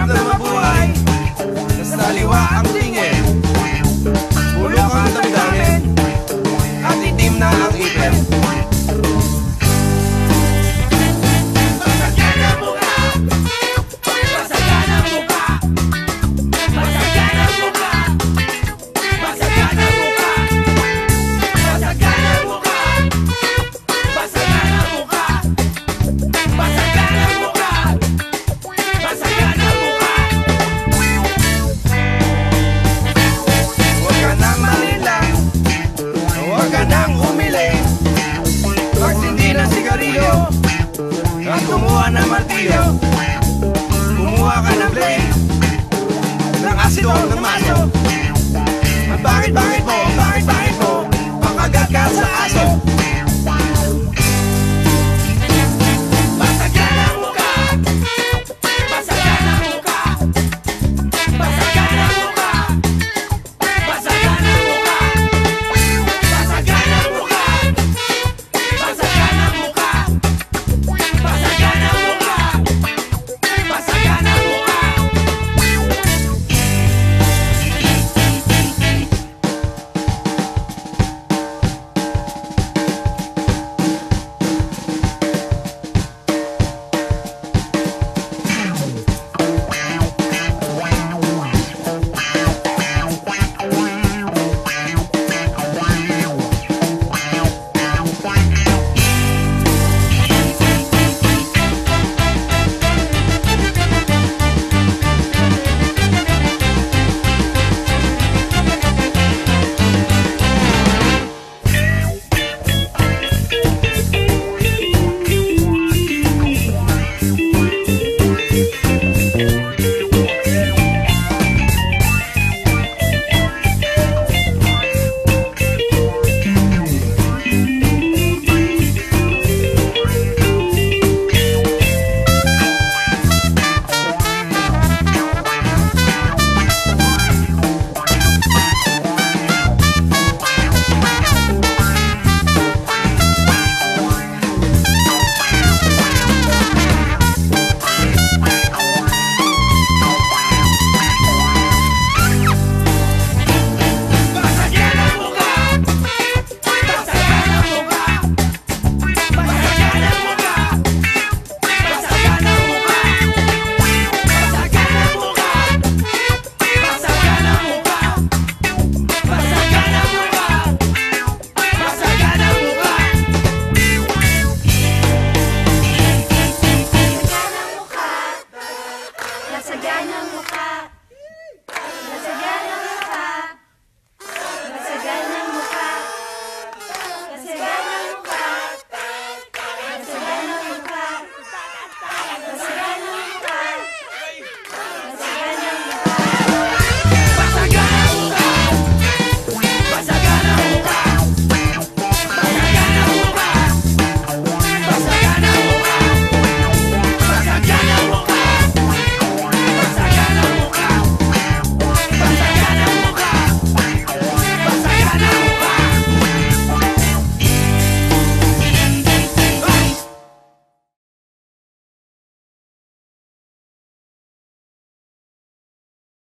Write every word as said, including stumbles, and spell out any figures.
Hirap na mabuhay, nasa liwa ang tingin. Bulok ang damdamin, at itim na ang ipin. At kumuha ng martilyo, kumuha ka ng blade, ng asido, ng maso. At bakit, bakit mo, bakit, bakit mo makagat ka sa aso? Basagan ang muka, basagan ang muka, basagan ang muka, basagan ang muka, basagan ang muka, basagan ang muka. Basagan ang muka.